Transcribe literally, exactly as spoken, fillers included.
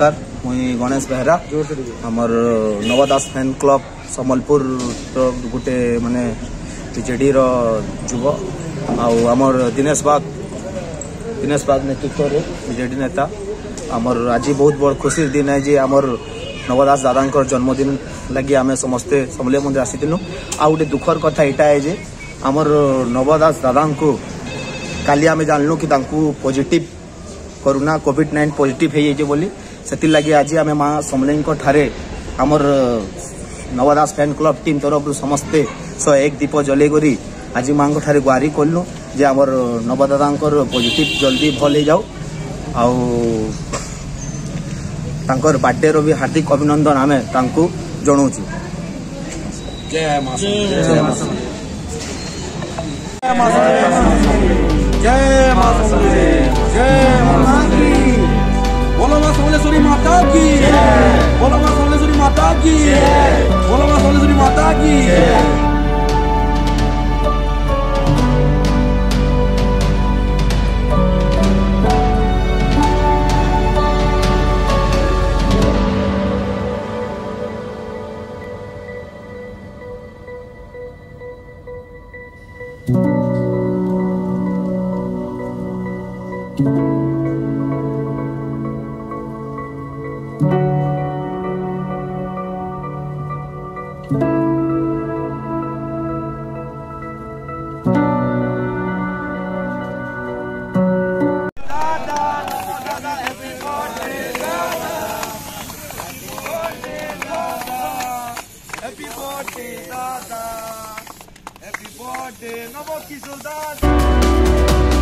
नमस्कार। मुई गणेश बेहरा हमर नवदास फैन क्लब सम्बलपुर गोटे माने बीजेडी रो जुव आमर दिनेश बाग दिनेश बाग नेतृत्व रे बीजेडी नेता आमर आज बहुत बड़ खुशी दिन है जे आमर नवदास दादा जन्मदिन लगी आम समस्ते समले मंदिर आसीलु। आ गोटे दुखर कथा यहाँ है जे आमर नवदास दादा को काली आम जानलु कि positive corona covid nine positive है बोली से लगी आज आम माँ समले ठारे आमर नवदास फैन क्लब टीम तरफ समस्ते सौ एक दीप जले करी आज माँ ठारे गुहारी कलु जे आमर नवदादा पॉजिटिव जल्दी भल हो जाऊ आर बर्थडे रो भी हार्दिक अभिनंदन आम जनाऊँ। जय मां जय जय बोलो मां समलेश्वरी माता की, बोलो मां समलेश्वरी माता की, बोलो मां समलेश्वरी माता की। Happy birthday, Dada. Happy birthday, Navo Kishore Dada.